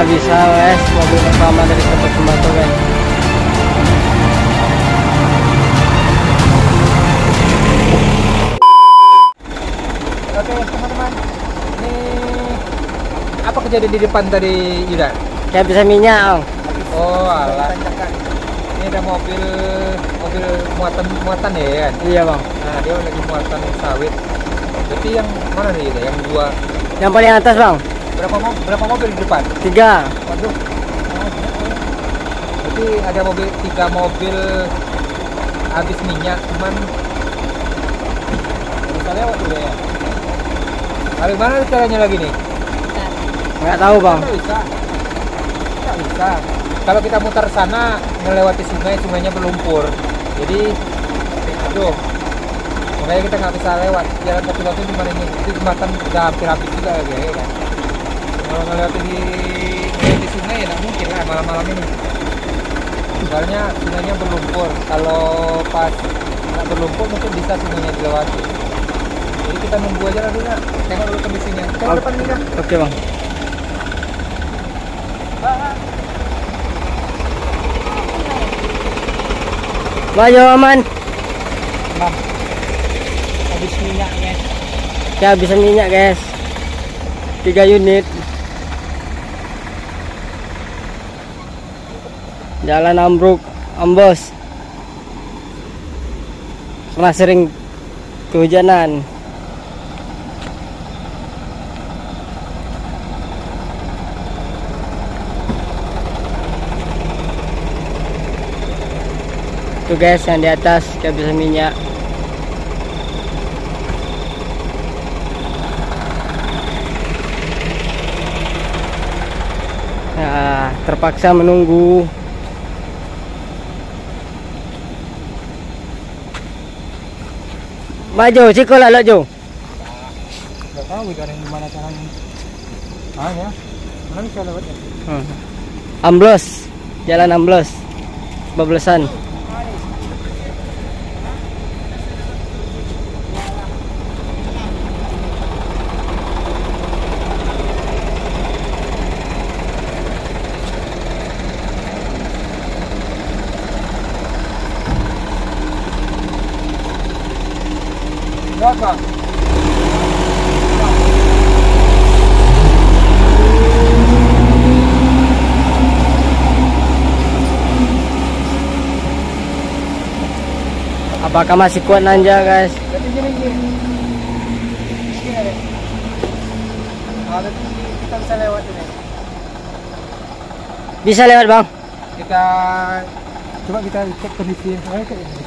Nggak bisa guys, mobil pertama dari Sahabat Sembako guys. Oke teman-teman, ini apa kejadian di depan tadi Yuda? Kayak bisa minyak Om. Oh alah, ini ada mobil muatan ya kan? Iya Bang. Nah dia lagi muatan sawit. Berarti yang mana nih Yuda? Yang dua? Yang paling atas Bang. Berapa mobil di depan? 3. Waduh. Berarti ada 3 mobil habis minyak, cuman bisa lewat udah ya. Lalu mana caranya lagi nih? Nggak tahu Bang. Nggak bisa. Nggak bisa. Kalau kita muter sana melewati sungai, sungainya berlumpur. Jadi, aduh, makanya kita nggak bisa lewat. Jalan satu-satu di mana ini? Itu jembatan udah hampir habis juga ya kan. Kalau melewati di sungai ya nggak mungkin lah malam-malam ini. Soalnya sungainya berlumpur. Kalau pas nggak berlumpur mungkin bisa sungainya dilewati. Jadi kita nunggu aja lah dulu. Tengok dulu kondisinya. Tengok depan ini kan. Oke Bang. Maju aman. Bang, habis minyak guys. Ya bisa minyak guys. 3 unit. Jalan ambruk, ambos. Karena sering kehujanan. Tuh guys yang di atas kayak bisa minyak. Nah, terpaksa menunggu. Maju, Ciko lah Jo. Nggak tahu cara gimana caranya. Ah ya, mana bisa lewat ya? Amblos, jalan amblos, bablesan. Berapa? Apakah masih kuat nanjak guys? Berarti gini. Berarti kita bisa lewat ini. Bisa lewat Bang. Kita coba kita cek kondisi. Ayo cek kondisi.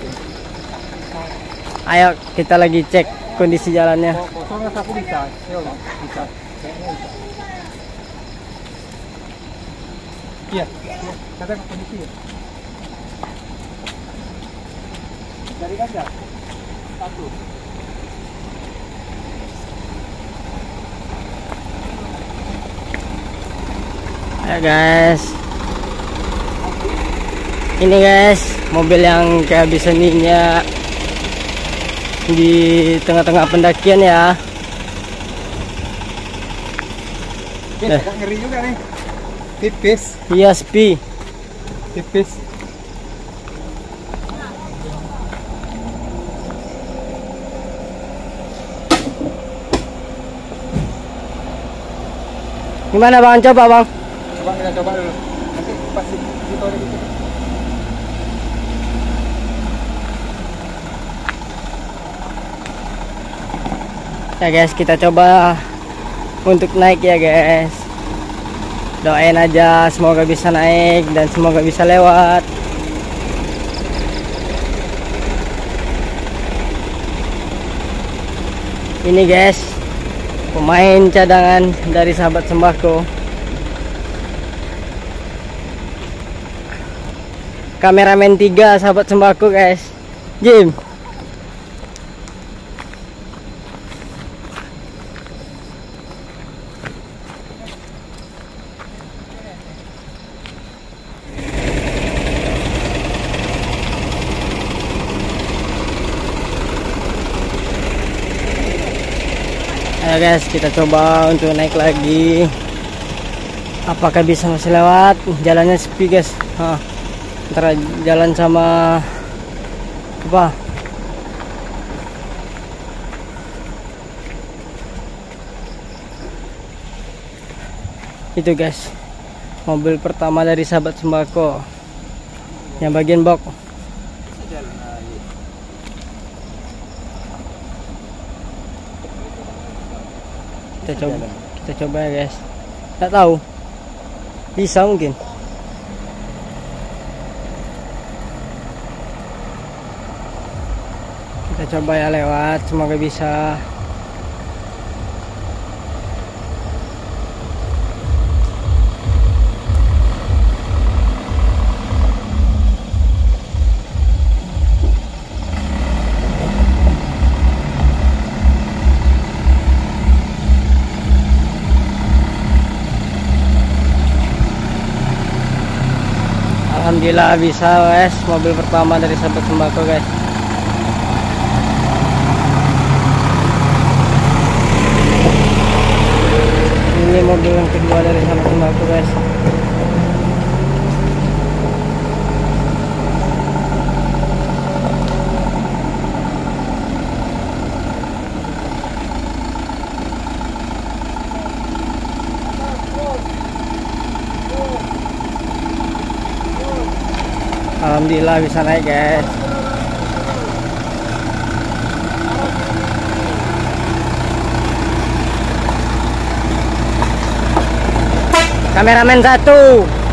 Ayo kita lagi cek kondisi jalannya. Kosong aku bisa. Bisa. Kayaknya bisa. Iya. Kata kondisi ya. Dari aja. 1. Ayo guys. Ini guys, mobil yang kehabisan minyak di tengah-tengah pendakian ya. Agak ngeri juga nih. Tipis. Iya sepi. Tipis. Gimana Bang? Coba Bang. Kita coba dulu. Nanti pasti kita udah gitu. Ya guys, kita coba untuk naik ya guys. Doain aja semoga bisa naik dan semoga bisa lewat. Ini guys, pemain cadangan dari Sahabat Sembako. Kameramen 3 Sahabat Sembako guys. Jim. Ayo guys, kita coba untuk naik lagi. Apakah bisa masih lewat? Jalannya sepi guys. Antara jalan sama apa? Itu guys, mobil pertama dari sahabat sembako yang bagian box. Kita coba ya guys. Nggak tahu, bisa mungkin. Kita coba ya lewat, semoga bisa. Alhamdulillah bisa guys, mobil pertama dari sahabat sembako guys. Ini mobil yang kedua dari sahabat sembako guys. Alhamdulillah bisa naik guys. Kameramen satu.